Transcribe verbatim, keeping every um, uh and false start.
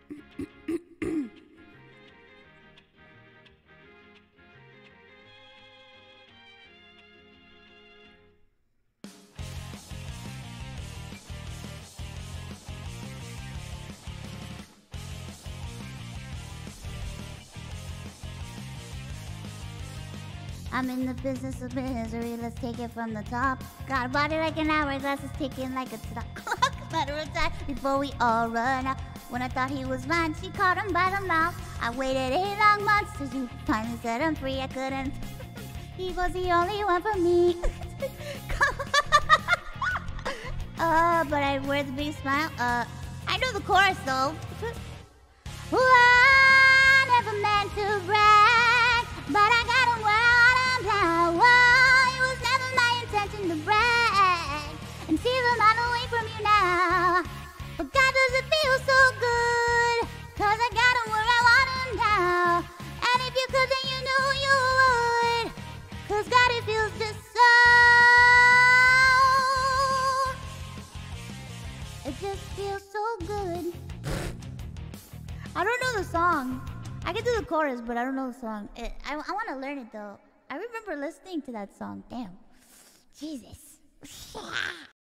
I'm in the business of misery, let's take it from the top. Got a body like an hourglass, it's ticking like a clock. Matter of time before we all run out. When I thought he was mine, she caught him by the mouth. I waited eight long months till you finally set him free. I couldn't. He was the only one for me. uh, but I wear the big smile. Uh, I know the chorus though. Well, I never meant to brag, but I got him where I am now. Well, it was never my intention to brag and steal him all away from you now. But God, does it feel so good, cause I got him where I want him now. And if you could, then you knew you would, cause God, it feels just so. It just feels so good. I don't know the song. I can do the chorus, but I don't know the song. It, I, I want to learn it though. I remember listening to that song. Damn. Jesus.